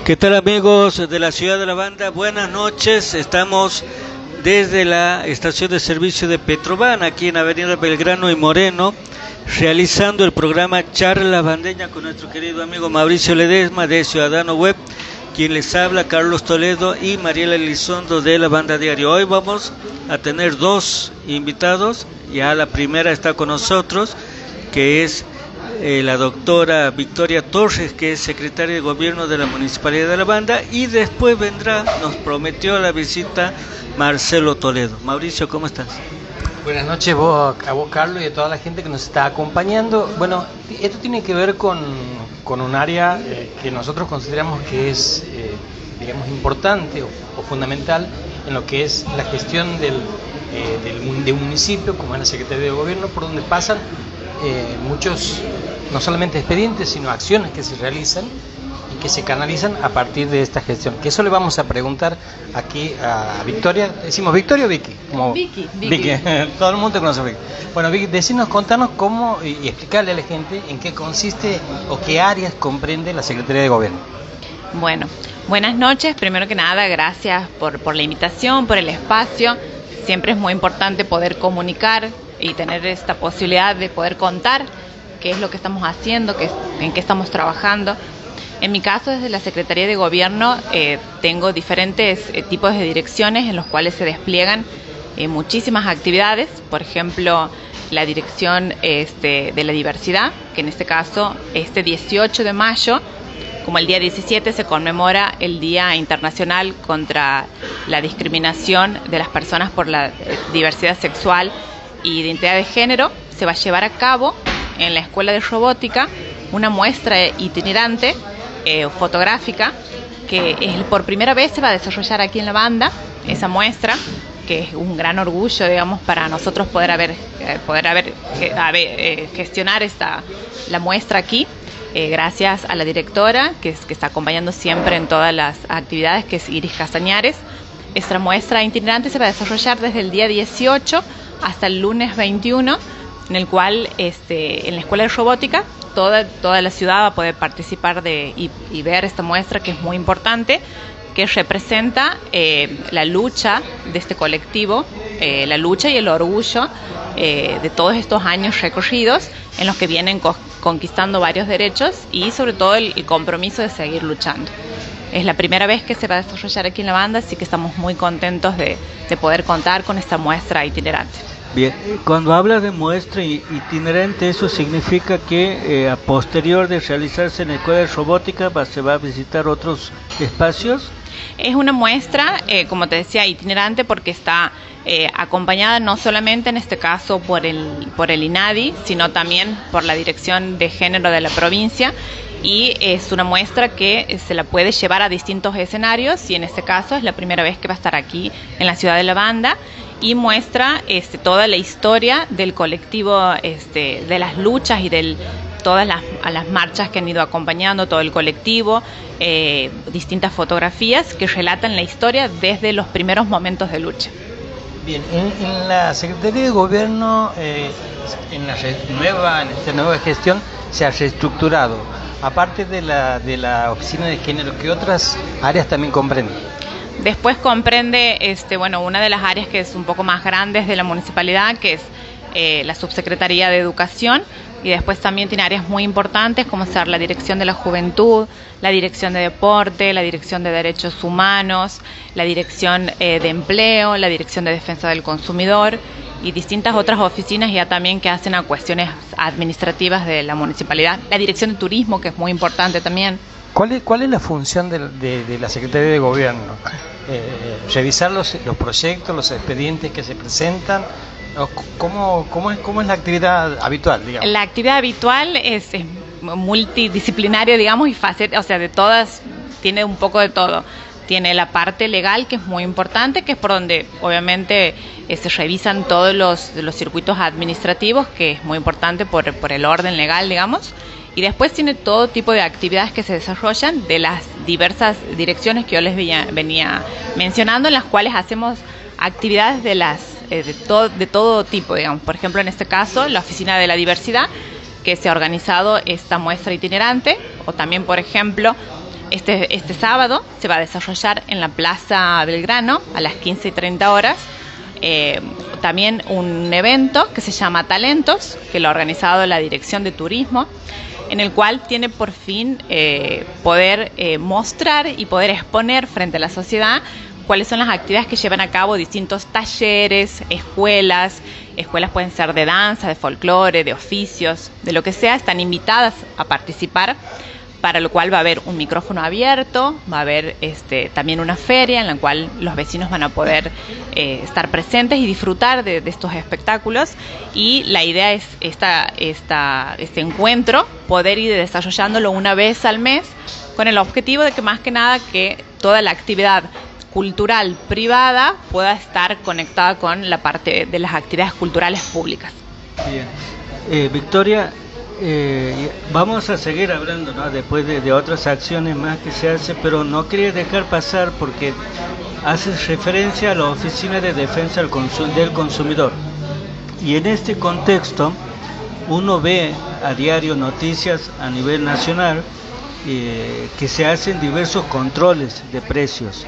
¿Qué tal, amigos de la ciudad de La Banda? Buenas noches, estamos desde la estación de servicio de Petroban, aquí en Avenida Belgrano y Moreno, realizando el programa Charla Bandeña con nuestro querido amigo Mauricio Ledesma de Ciudadano Web, quien les habla, Carlos Toledo y Mariela Elizondo de La Banda Diario. Hoy vamos a tener dos invitados, ya la primera está con nosotros, que es la doctora Victoria Torres, que es secretaria de Gobierno de la Municipalidad de La Banda, y después vendrá, nos prometió la visita, Marcelo Toledo. Mauricio, ¿cómo estás? Buenas noches a vos, Carlos, y a toda la gente que nos está acompañando. Bueno, esto tiene que ver con un área que nosotros consideramos que es, digamos, importante o fundamental en lo que es la gestión de un municipio, como es la Secretaría de Gobierno, por donde pasan muchos, no solamente expedientes, sino acciones que se realizan y que se canalizan a partir de esta gestión. Que eso le vamos a preguntar aquí a Victoria. ¿Decimos Victoria o Vicky? Como Vicky. Todo el mundo te conoce a Vicky. Bueno, Vicky, contanos cómo y explicarle a la gente en qué consiste o qué áreas comprende la Secretaría de Gobierno. Bueno, buenas noches. Primero que nada, gracias por la invitación, por el espacio. Siempre es muy importante poder comunicar y tener esta posibilidad de poder contar qué es lo que estamos haciendo, en qué estamos trabajando. En mi caso, desde la Secretaría de Gobierno, tengo diferentes tipos de direcciones en los cuales se despliegan muchísimas actividades. Por ejemplo, la dirección de la diversidad, que en este caso, este 18 de mayo, como el día 17 se conmemora el Día Internacional contra la Discriminación de las Personas por la Diversidad Sexual y Identidad de Género, se va a llevar a cabo en la Escuela de Robótica una muestra itinerante fotográfica que por primera vez se va a desarrollar aquí en La Banda. Esa muestra, que es un gran orgullo, digamos, para nosotros poder gestionar la muestra aquí, gracias a la directora que está acompañando siempre en todas las actividades, que es Iris Castañares. Esta muestra itinerante se va a desarrollar desde el día 18 hasta el lunes 21, en el cual en la Escuela de Robótica toda la ciudad va a poder participar y ver esta muestra, que es muy importante, que representa la lucha de este colectivo, la lucha y el orgullo de todos estos años recorridos en los que vienen conquistando varios derechos y sobre todo el compromiso de seguir luchando. Es la primera vez que se va a desarrollar aquí en La Banda, así que estamos muy contentos de poder contar con esta muestra itinerante. Bien, cuando habla de muestra itinerante, ¿eso significa que a posterior de realizarse en la Escuela de Robótica se va a visitar otros espacios? Es una muestra, como te decía, itinerante, porque está acompañada no solamente en este caso por el INADI, sino también por la Dirección de Género de la provincia, y es una muestra que se la puede llevar a distintos escenarios, y en este caso es la primera vez que va a estar aquí en la ciudad de La Banda, y muestra toda la historia del colectivo, de las luchas y todas las marchas que han ido acompañando todo el colectivo, distintas fotografías que relatan la historia desde los primeros momentos de lucha. Bien, en la Secretaría de Gobierno, en esta nueva gestión, se ha reestructurado. Aparte de la Oficina de Género, ¿qué otras áreas también comprende? Después comprende una de las áreas que es un poco más grandes de la municipalidad, que es la Subsecretaría de Educación, y después también tiene áreas muy importantes como ser la Dirección de la Juventud, la Dirección de Deporte, la Dirección de Derechos Humanos, la Dirección de Empleo, la Dirección de Defensa del Consumidor y distintas otras oficinas ya también que hacen a cuestiones administrativas de la municipalidad. La Dirección de Turismo, que es muy importante también. ¿Cuál es la función de la Secretaría de Gobierno? ¿Revisar los proyectos, los expedientes que se presentan? ¿Cómo es la actividad habitual, digamos? La actividad habitual es multidisciplinaria, digamos, y fácil, o sea, de todas, tiene un poco de todo. Tiene la parte legal, que es muy importante, que es por donde obviamente se revisan todos los circuitos administrativos, que es muy importante por el orden legal, digamos. Y después tiene todo tipo de actividades que se desarrollan de las diversas direcciones que yo les venía mencionando, en las cuales hacemos actividades de todo tipo, digamos. Por ejemplo, en este caso, la Oficina de la Diversidad, que se ha organizado esta muestra itinerante, o también, por ejemplo, Este sábado se va a desarrollar en la Plaza Belgrano a las 15:30 horas. También un evento que se llama Talentos, que lo ha organizado la Dirección de Turismo, en el cual tiene por fin poder mostrar y poder exponer frente a la sociedad cuáles son las actividades que llevan a cabo distintos talleres, escuelas pueden ser de danza, de folclore, de oficios, de lo que sea, están invitadas a participar, para lo cual va a haber un micrófono abierto, va a haber también una feria en la cual los vecinos van a poder estar presentes y disfrutar de estos espectáculos, y la idea es este encuentro poder ir desarrollándolo una vez al mes, con el objetivo de que más que nada que toda la actividad cultural privada pueda estar conectada con la parte de las actividades culturales públicas. Bien. Victoria, vamos a seguir hablando, ¿no?, después de otras acciones más que se hacen, pero no quería dejar pasar porque haces referencia a la Oficina de Defensa del Consumidor, y en este contexto uno ve a diario noticias a nivel nacional que se hacen diversos controles de precios.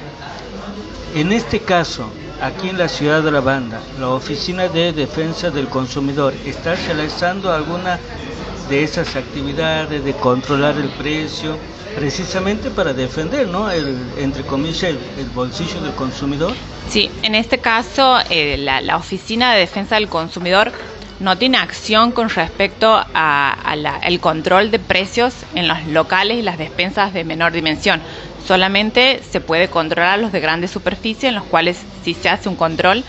En este caso, aquí en la ciudad de La Banda, la Oficina de Defensa del Consumidor está realizando alguna de esas actividades de controlar el precio, precisamente para defender, ¿no?, entre comillas, el bolsillo del consumidor. Sí, en este caso la Oficina de Defensa del Consumidor no tiene acción con respecto al control de precios en los locales y las despensas de menor dimensión. Solamente se puede controlar los de grandes superficies, en los cuales sí se hace un control.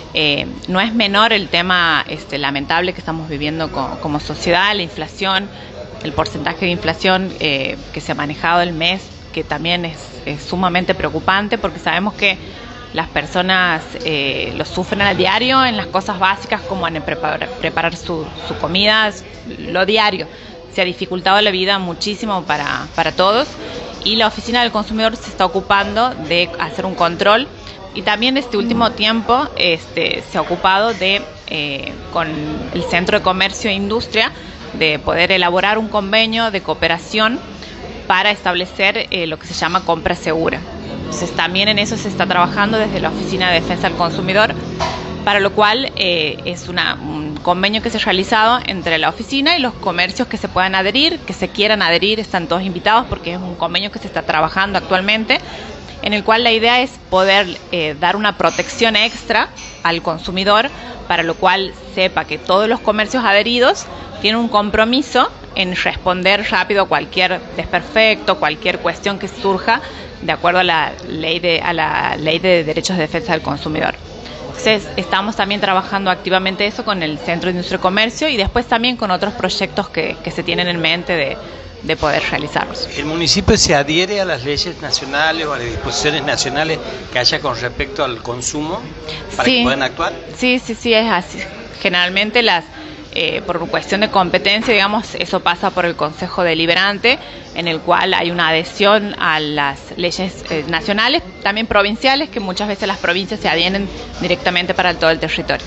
No es menor el tema lamentable que estamos viviendo como sociedad, la inflación, el porcentaje de inflación que se ha manejado el mes, que también es sumamente preocupante, porque sabemos que las personas lo sufren a diario en las cosas básicas, como en preparar su comida, lo diario. Se ha dificultado la vida muchísimo para todos, y la Oficina del Consumidor se está ocupando de hacer un control, y también este último tiempo se ha ocupado de, con el Centro de Comercio e Industria, de poder elaborar un convenio de cooperación para establecer lo que se llama compra segura. Entonces también en eso se está trabajando desde la Oficina de Defensa del Consumidor, para lo cual es un convenio que se ha realizado entre la oficina y los comercios que se puedan adherir, que se quieran adherir, están todos invitados, porque es un convenio que se está trabajando actualmente, en el cual la idea es poder dar una protección extra al consumidor, para lo cual sepa que todos los comercios adheridos tienen un compromiso en responder rápido a cualquier desperfecto, cualquier cuestión que surja de acuerdo a la ley de derechos de defensa del consumidor. Entonces estamos también trabajando activamente eso con el Centro de Industria y Comercio, y después también con otros proyectos que se tienen en mente de poder realizarlos. ¿El municipio se adhiere a las leyes nacionales o a las disposiciones nacionales que haya con respecto al consumo para que puedan actuar? Sí, es así. Generalmente por cuestión de competencia, digamos, eso pasa por el Consejo Deliberante, en el cual hay una adhesión a las leyes nacionales, también provinciales, que muchas veces las provincias se adhieren directamente para todo el territorio.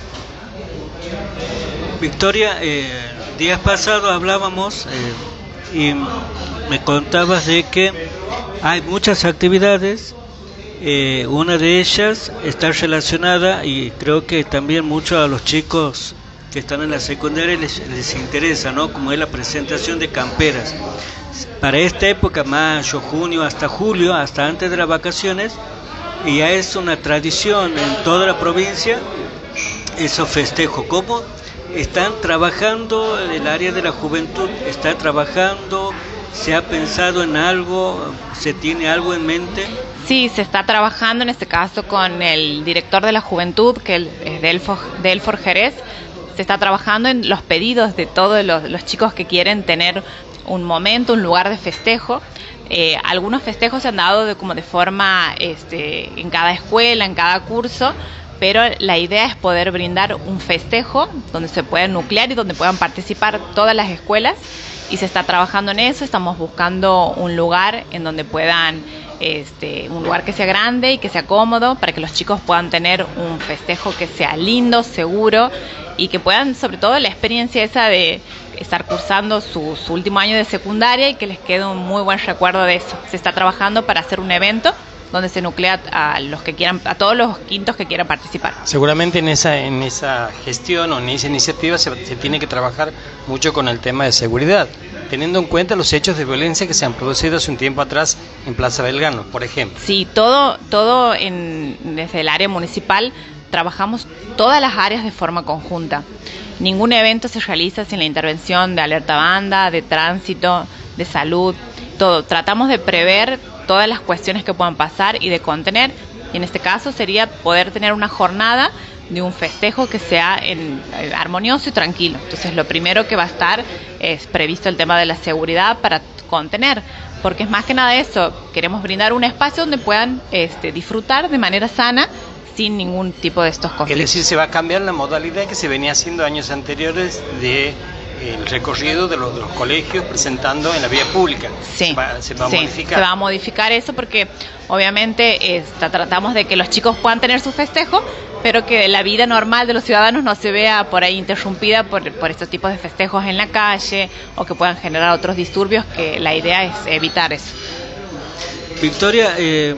Victoria, días pasados hablábamos y me contabas de que hay muchas actividades. Una de ellas está relacionada, y creo que también mucho a los chicos que están en la secundaria les interesa, ¿no?, como es la presentación de camperas. Para esta época, mayo, junio, hasta julio, hasta antes de las vacaciones, y ya es una tradición en toda la provincia esos festejos. ¿Cómo están trabajando el área de la juventud? ¿Está trabajando? ¿Se ha pensado en algo? ¿Se tiene algo en mente? Sí, se está trabajando en este caso con el director de la juventud, que es Delfor Jerez. Se está trabajando en los pedidos de todos los chicos que quieren tener un momento, un lugar de festejo. Algunos festejos se han dado de forma en cada escuela, en cada curso, pero la idea es poder brindar un festejo donde se pueda nuclear y donde puedan participar todas las escuelas, y se está trabajando en eso. Estamos buscando un lugar en donde puedan, un lugar que sea grande y que sea cómodo, para que los chicos puedan tener un festejo que sea lindo, seguro, y que puedan, sobre todo, la experiencia esa de estar cursando su último año de secundaria y que les quede un muy buen recuerdo de eso. Se está trabajando para hacer un evento donde se nuclea a los que quieran, a todos los quintos que quieran participar. Seguramente en esa gestión o en esa iniciativa se tiene que trabajar mucho con el tema de seguridad, teniendo en cuenta los hechos de violencia que se han producido hace un tiempo atrás en Plaza Belgrano, por ejemplo. Sí, todo desde el área municipal trabajamos todas las áreas de forma conjunta. Ningún evento se realiza sin la intervención de alerta banda, de tránsito, de salud, todo. Tratamos de prever todas las cuestiones que puedan pasar y de contener, y en este caso sería poder tener una jornada de un festejo que sea armonioso y tranquilo. Entonces lo primero que va a estar es previsto el tema de la seguridad para contener, porque es más que nada eso, queremos brindar un espacio donde puedan disfrutar de manera sana sin ningún tipo de estos conflictos. Es decir, se va a cambiar la modalidad que se venía haciendo años anteriores de el recorrido de los colegios presentando en la vía pública. Sí, se va a modificar. Se va a modificar eso porque obviamente tratamos de que los chicos puedan tener su festejo, pero que la vida normal de los ciudadanos no se vea por ahí interrumpida por estos tipos de festejos en la calle o que puedan generar otros disturbios, que la idea es evitar eso. Victoria,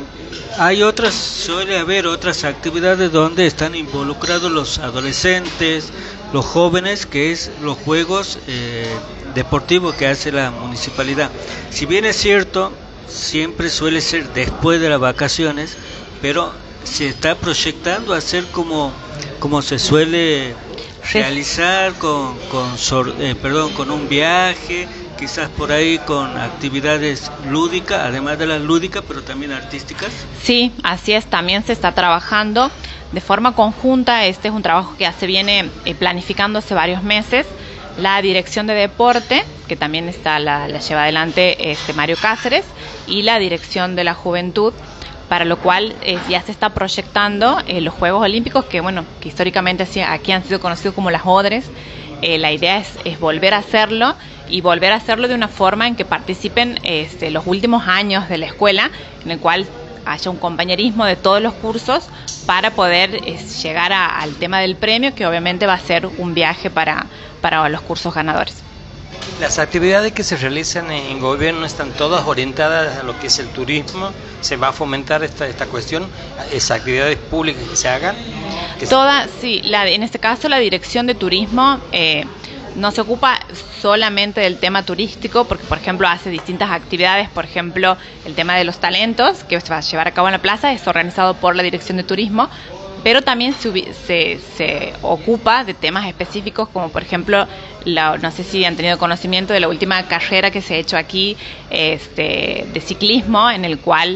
suele haber otras actividades donde están involucrados los adolescentes, los jóvenes, que es los juegos deportivos que hace la municipalidad. Si bien es cierto, siempre suele ser después de las vacaciones, pero se está proyectando hacer como se suele realizar con un viaje, quizás por ahí con actividades lúdicas, además de las lúdicas, pero también artísticas. Sí, así es, también se está trabajando de forma conjunta. Este es un trabajo que ya se viene planificando hace varios meses. La Dirección de Deporte, que también la lleva adelante Mario Cáceres, y la Dirección de la Juventud, para lo cual ya se está proyectando los Juegos Olímpicos, que históricamente aquí han sido conocidos como las ODRES. La idea es volver a hacerlo, y volver a hacerlo de una forma en que participen los últimos años de la escuela, en el cual haya un compañerismo de todos los cursos para poder llegar al tema del premio, que obviamente va a ser un viaje para los cursos ganadores. Las actividades que se realizan en gobierno están todas orientadas a lo que es el turismo. ¿Se va a fomentar esta cuestión, esas actividades públicas que se hagan? Sí, en este caso la Dirección de Turismo no se ocupa solamente del tema turístico, porque por ejemplo hace distintas actividades. Por ejemplo, el tema de los talentos que se va a llevar a cabo en la plaza es organizado por la Dirección de Turismo, pero también se ocupa de temas específicos, como por ejemplo, no sé si han tenido conocimiento de la última carrera que se ha hecho aquí de ciclismo, en el cual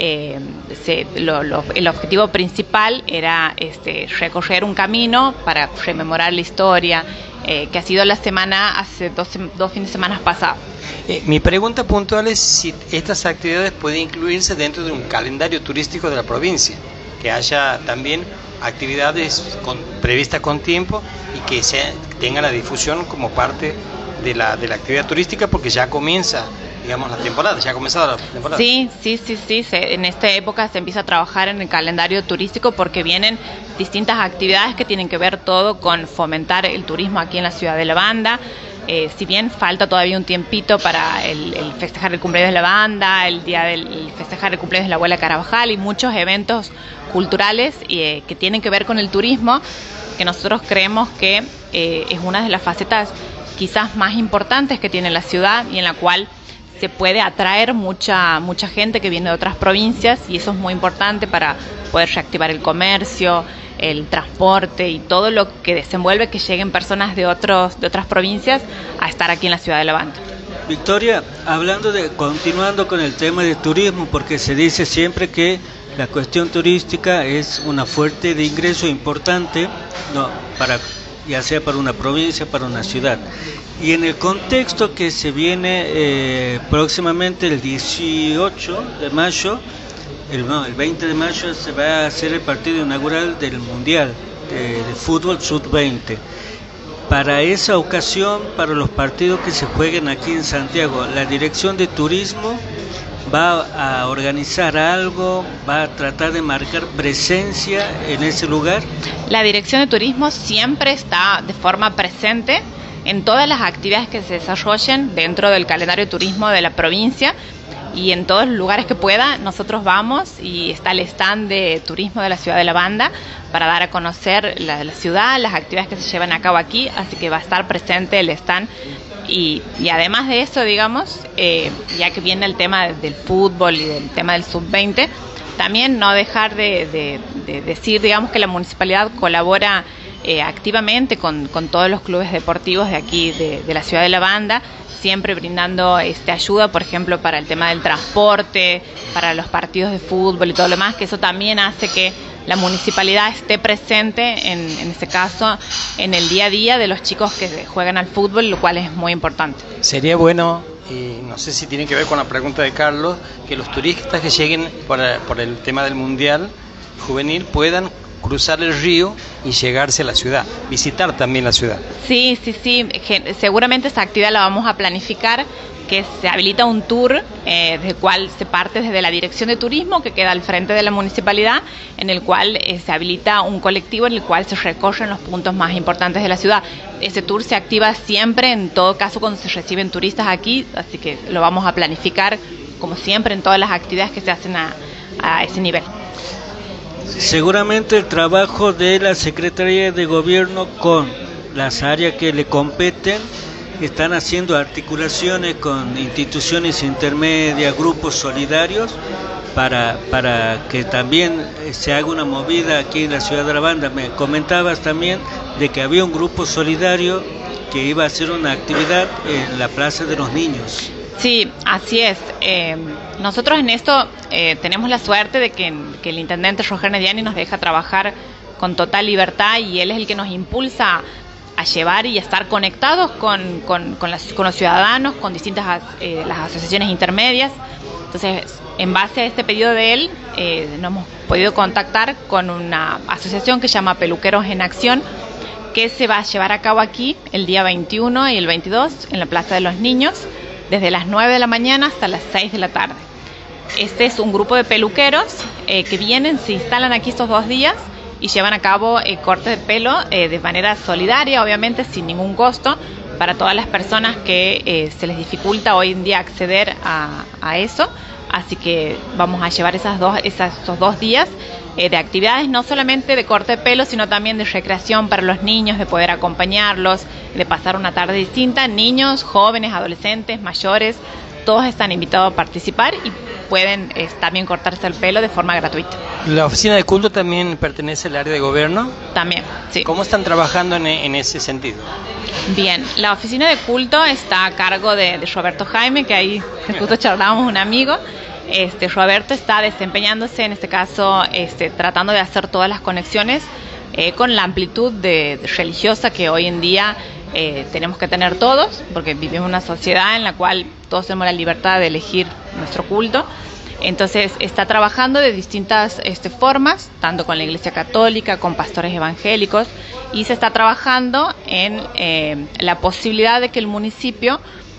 el objetivo principal era recorrer un camino para rememorar la historia, que ha sido la semana, hace dos fines de semana pasados. Mi pregunta puntual es si estas actividades pueden incluirse dentro de un calendario turístico de la provincia, que haya también actividades previstas con tiempo y que tenga la difusión como parte de la actividad turística, porque ya comienza, digamos, la temporada, ya ha comenzado la temporada. Sí, en esta época se empieza a trabajar en el calendario turístico, porque vienen distintas actividades que tienen que ver todo con fomentar el turismo aquí en la ciudad de La Banda. Si bien falta todavía un tiempito para el festejar el cumpleaños de la banda, el festejar el cumpleaños de la abuela Carabajal y muchos eventos culturales que tienen que ver con el turismo, que nosotros creemos que es una de las facetas quizás más importantes que tiene la ciudad, y en la cual se puede atraer mucha gente que viene de otras provincias, y eso es muy importante para poder reactivar el comercio, el transporte y todo lo que desenvuelve que lleguen personas de otras provincias a estar aquí en la ciudad de La Banda. Victoria, continuando con el tema de turismo, porque se dice siempre que la cuestión turística es una fuente de ingreso importante, ya sea para una provincia, para una ciudad. Y en el contexto que se viene próximamente el 18 de mayo, el 20 de mayo se va a hacer el partido inaugural del Mundial de Fútbol Sub-20. Para esa ocasión, para los partidos que se jueguen aquí en Santiago, la Dirección de Turismo va a organizar algo, va a tratar de marcar presencia en ese lugar. La Dirección de Turismo siempre está de forma presente en todas las actividades que se desarrollen dentro del calendario de turismo de la provincia, y en todos los lugares que pueda nosotros vamos, y está el stand de turismo de la ciudad de La Banda para dar a conocer la ciudad, las actividades que se llevan a cabo aquí, así que va a estar presente el stand. Y además de eso, digamos, ya que viene el tema del fútbol y del tema del sub-20, también no dejar de decir, digamos, que la municipalidad colabora activamente con todos los clubes deportivos de aquí, de la ciudad de La Banda, siempre brindando ayuda, por ejemplo, para el tema del transporte, para los partidos de fútbol y todo lo demás, que eso también hace que la municipalidad esté presente, en este caso, en el día a día de los chicos que juegan al fútbol, lo cual es muy importante. Sería bueno, y no sé si tiene que ver con la pregunta de Carlos, que los turistas que lleguen por el tema del Mundial Juvenil puedan cruzar el río y llegarse a la ciudad, visitar también la ciudad. Sí, seguramente esa actividad la vamos a planificar, que se habilita un tour del cual se parte desde la Dirección de Turismo, que queda al frente de la municipalidad, en el cual se habilita un colectivo en el cual se recorren los puntos más importantes de la ciudad. Ese tour se activa siempre, en todo caso, cuando se reciben turistas aquí, así que lo vamos a planificar, como siempre, en todas las actividades que se hacen a ese nivel. Seguramente el trabajo de la Secretaría de Gobierno con las áreas que le competen, están haciendo articulaciones con instituciones intermedias, grupos solidarios, para que también se haga una movida aquí en la ciudad de La Banda. Me comentabas también de que había un grupo solidario que iba a hacer una actividad en la Plaza de los Niños. Sí, así es. Nosotros en esto tenemos la suerte de que el intendente Roger Nediani nos deja trabajar con total libertad, y él es el que nos impulsa a llevar y a estar conectados con los ciudadanos, con distintas las asociaciones intermedias. Entonces, en base a este pedido de él, nos hemos podido contactar con una asociación que se llama Peluqueros en Acción, que se va a llevar a cabo aquí el día 21 y el 22 en la Plaza de los Niños, desde las 9 de la mañana hasta las 6 de la tarde. Este es un grupo de peluqueros que vienen, se instalan aquí estos 2 días y llevan a cabo cortes de pelo de manera solidaria, obviamente sin ningún costo, para todas las personas que se les dificulta hoy en día acceder a eso. Así que vamos a llevar esos 2 días de actividades, no solamente de corte de pelo, sino también de recreación para los niños, de poder acompañarlos, de pasar una tarde distinta. Niños, jóvenes, adolescentes, mayores, todos están invitados a participar y pueden también cortarse el pelo de forma gratuita. ¿La oficina de culto también pertenece al área de gobierno? También, sí. ¿Cómo están trabajando en ese sentido? Bien, la oficina de culto está a cargo de Roberto Jaime, que ahí justo charlábamos, un amigo. Roberto está desempeñándose en este caso, tratando de hacer todas las conexiones con la amplitud religiosa que hoy en día tenemos que tener todos, porque vivimos en una sociedad en la cual todos tenemos la libertad de elegir nuestro culto. Entonces está trabajando de distintas formas, tanto con la Iglesia Católica, con pastores evangélicos, y se está trabajando en la posibilidad de que el municipio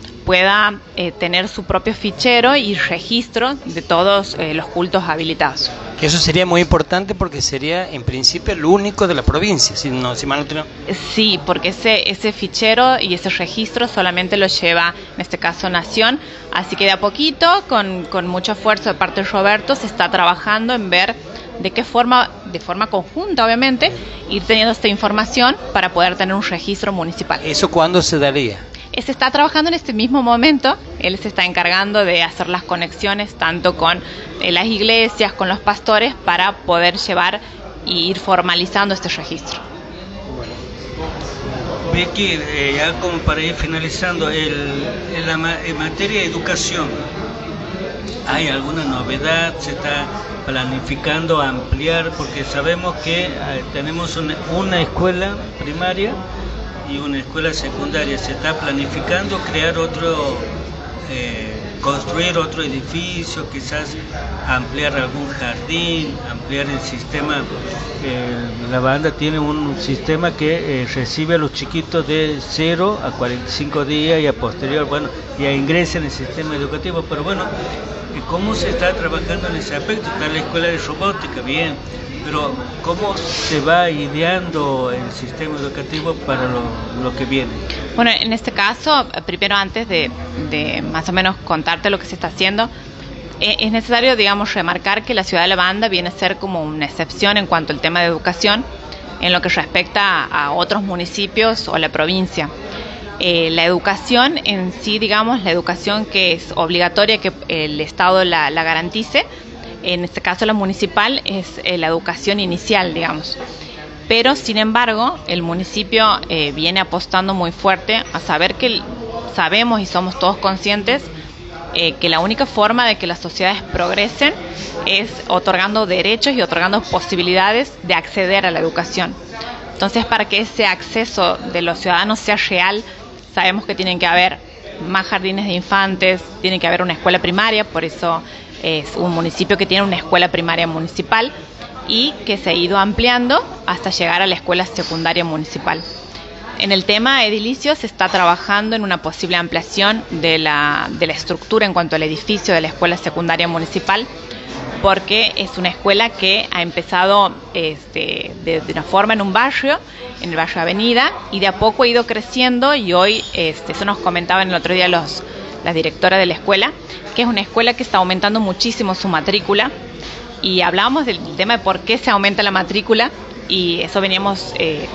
pueda tener su propio fichero y registro de todos los cultos habilitados. Que eso sería muy importante, porque sería en principio el único de la provincia, si mal no tengo. Sí, porque ese fichero y ese registro solamente lo lleva, en este caso, Nación. Así que de a poquito, con mucho esfuerzo de parte de Roberto, se está trabajando en ver de qué forma, de forma conjunta obviamente, ir teniendo esta información para poder tener un registro municipal. ¿Eso cuándo se daría? Se está trabajando en este mismo momento. Él se está encargando de hacer las conexiones tanto con las iglesias, con los pastores, para poder llevar y ir formalizando este registro. Becky, ya como para ir finalizando, en materia de educación, ¿hay alguna novedad? ¿Se está planificando ampliar? Porque sabemos que tenemos una escuela primaria y una escuela secundaria. ¿Se está planificando crear construir otro edificio, quizás ampliar algún jardín, ampliar el sistema? La banda tiene un sistema que recibe a los chiquitos de 0 a 45 días y a posterior, ya ingresa en el sistema educativo. Pero bueno, ¿cómo se está trabajando en ese aspecto? Está la escuela de robótica, bien, pero ¿cómo se va ideando el sistema educativo para lo que viene? Bueno, en este caso, primero antes de más o menos contarte lo que se está haciendo, es necesario, digamos, remarcar que la ciudad de la Banda viene a ser como una excepción en cuanto al tema de educación en lo que respecta a otros municipios o la provincia. La educación en sí, digamos, la educación que es obligatoria que el Estado la garantice, en este caso la municipal, es la educación inicial, digamos. Pero, sin embargo, el municipio viene apostando muy fuerte a saber que sabemos y somos todos conscientes que la única forma de que las sociedades progresen es otorgando derechos y otorgando posibilidades de acceder a la educación. Entonces, para que ese acceso de los ciudadanos sea real, sabemos que tienen que haber más jardines de infantes, tiene que haber una escuela primaria, por eso es un municipio que tiene una escuela primaria municipal y que se ha ido ampliando hasta llegar a la escuela secundaria municipal. En el tema edilicio se está trabajando en una posible ampliación de la estructura en cuanto al edificio de la escuela secundaria municipal, porque es una escuela que ha empezado de una forma en un barrio, en el barrio Avenida, y de a poco ha ido creciendo y hoy, eso nos comentaban el otro día la directora de la escuela, que es una escuela que está aumentando muchísimo su matrícula. Y hablábamos del tema de por qué se aumenta la matrícula y eso veníamos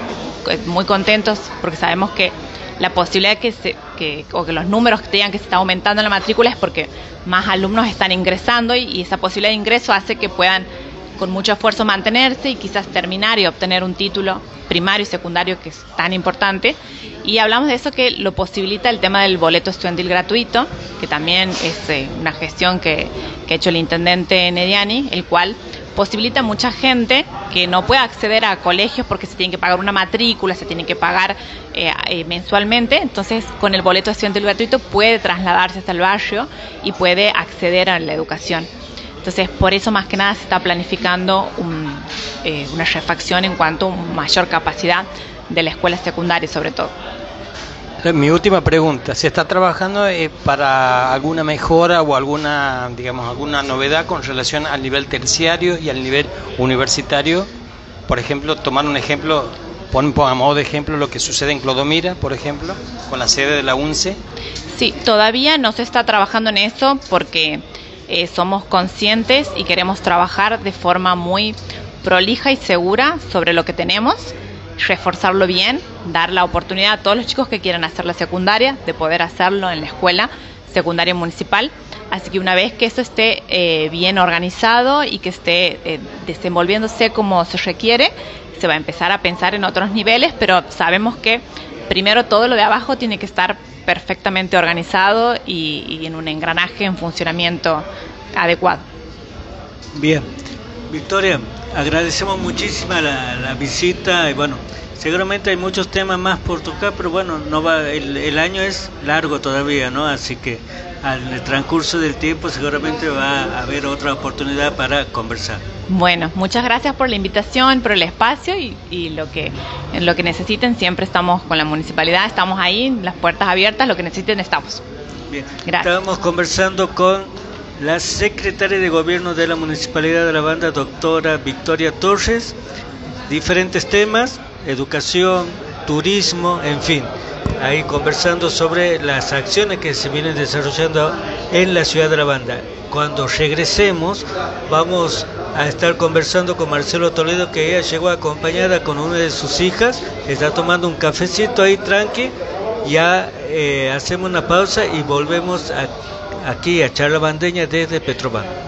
muy contentos porque sabemos que la posibilidad que los números que digan que se está aumentando la matrícula es porque más alumnos están ingresando y esa posibilidad de ingreso hace que puedan con mucho esfuerzo mantenerse y quizás terminar y obtener un título primario y secundario que es tan importante. Y hablamos de eso que lo posibilita el tema del boleto estudiantil gratuito, que también es una gestión que ha hecho el intendente Nediani, el cual posibilita a mucha gente que no puede acceder a colegios porque se tiene que pagar una matrícula, se tiene que pagar mensualmente. Entonces, con el boleto estudiantil gratuito puede trasladarse hasta el barrio y puede acceder a la educación. Entonces, por eso más que nada se está planificando una refacción en cuanto a mayor capacidad de la escuela secundaria, sobre todo. Mi última pregunta, ¿se está trabajando para alguna mejora o alguna novedad con relación al nivel terciario y al nivel universitario? Por ejemplo, tomar un ejemplo, a modo de ejemplo lo que sucede en Clodomira, por ejemplo, con la sede de la UNCE. Sí, todavía no se está trabajando en eso porque somos conscientes y queremos trabajar de forma muy prolija y segura sobre lo que tenemos, reforzarlo bien, dar la oportunidad a todos los chicos que quieran hacer la secundaria de poder hacerlo en la escuela secundaria municipal. Así que una vez que eso esté bien organizado y que esté desenvolviéndose como se requiere, se va a empezar a pensar en otros niveles, pero sabemos que primero todo lo de abajo tiene que estar perfectamente organizado y en un engranaje en funcionamiento adecuado. Bien, Victoria, agradecemos muchísimo la visita y bueno, seguramente hay muchos temas más por tocar, pero bueno, el año es largo todavía, ¿no? Así que al transcurso del tiempo seguramente va a haber otra oportunidad para conversar. Bueno, muchas gracias por la invitación, por el espacio y en lo que necesiten siempre estamos con la municipalidad, estamos ahí, las puertas abiertas, lo que necesiten estamos. Bien, gracias. Estábamos conversando con la secretaria de Gobierno de la Municipalidad de La Banda, doctora Victoria Torres, diferentes temas, educación, turismo, en fin, ahí conversando sobre las acciones que se vienen desarrollando en la ciudad de La Banda. Cuando regresemos vamos a estar conversando con Marcelo Toledo, que ella llegó acompañada con una de sus hijas, está tomando un cafecito ahí tranqui, ya hacemos una pausa y volvemos aquí a Charla Bandeña desde Petrobán.